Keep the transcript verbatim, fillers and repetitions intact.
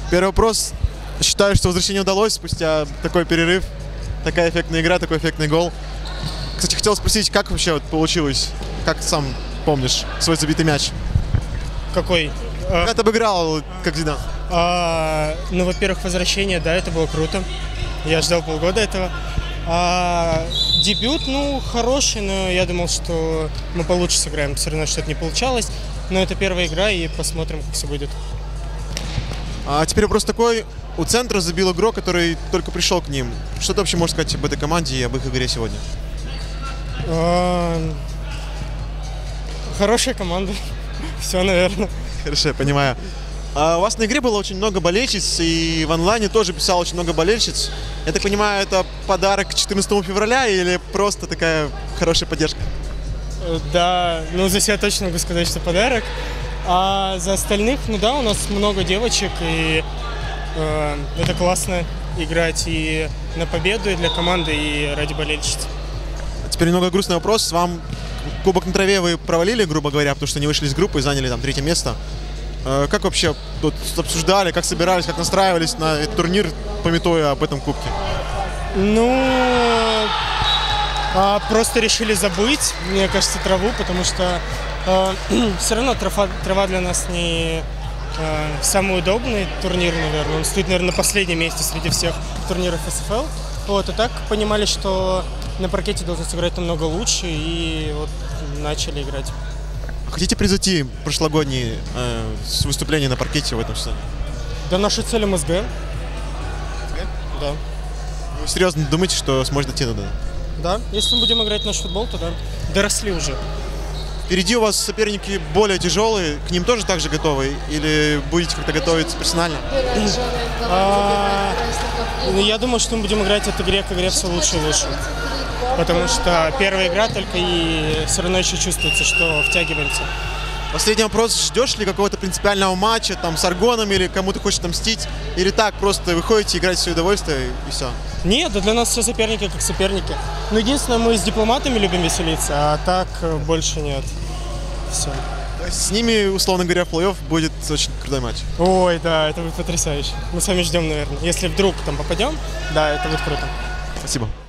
Первый вопрос. Считаю, что возвращение удалось спустя такой перерыв, такая эффектная игра, такой эффектный гол. Кстати, хотел спросить, как вообще вот получилось? Как сам помнишь свой забитый мяч? Какой? Когда ты обыграл, как Зидан? А, ну, во-первых, возвращение, да, это было круто. Я ждал полгода этого. А, дебют, ну, хороший, но я думал, что мы получше сыграем. Все равно что-то не получалось. Но это первая игра, и посмотрим, как все будет. А теперь вопрос такой. У центра забил игрок, который только пришел к ним. Что ты вообще можешь сказать об этой команде и об их игре сегодня? А, хорошая команда. Все, наверное. Хорошо, я понимаю. А у вас на игре было очень много болельщиц, и в онлайне тоже писало очень много болельщиц. Я так понимаю, это подарок четырнадцатого февраля или просто такая хорошая поддержка? Да, ну за себя точно могу сказать, что подарок. А за остальных, ну да, у нас много девочек, и э, это классно играть и на победу, и для команды, и ради болельщиц. А теперь немного грустный вопрос. Вам Кубок на траве вы провалили, грубо говоря, потому что не вышли из группы и заняли там третье место. Э, как вообще тут обсуждали, как собирались, как настраивались на этот турнир, памятуя об этом кубке? Ну, а, просто решили забыть, мне кажется, траву, потому что э, все равно трава, трава для нас не э, самый удобный турнир, наверное. Он стоит, наверное, на последнем месте среди всех турниров эс эф эл. Вот, и так понимали, что на паркете должны сыграть намного лучше, и вот начали играть. Хотите превзойти прошлогодние э, выступления на паркете в этом сезоне? Да, наша цель эм эс гэ. Да. Вы серьезно думаете, что сможете дойти туда? Да, если мы будем играть в наш футбол, то да. Доросли уже. Впереди у вас соперники более тяжелые, к ним тоже так же готовы? Или будете как-то готовиться персонально? А, ну, я думаю, что мы будем играть от игры к игре все лучше и лучше. Потому что первая игра только, и все равно еще чувствуется, что втягиваемся. Последний вопрос. Ждешь ли какого-то принципиального матча там с Аргоном или кому-то хочешь отомстить? Или так просто выходите играть в свое удовольствие и все? Нет, да для нас все соперники как соперники. Но единственное, мы с дипломатами любим веселиться, а так больше нет. Все. То есть с ними, условно говоря, в плей-офф будет очень крутой матч. Ой, да, это будет потрясающе. Мы с вами ждем, наверное. Если вдруг там попадем, да, это будет круто. Спасибо.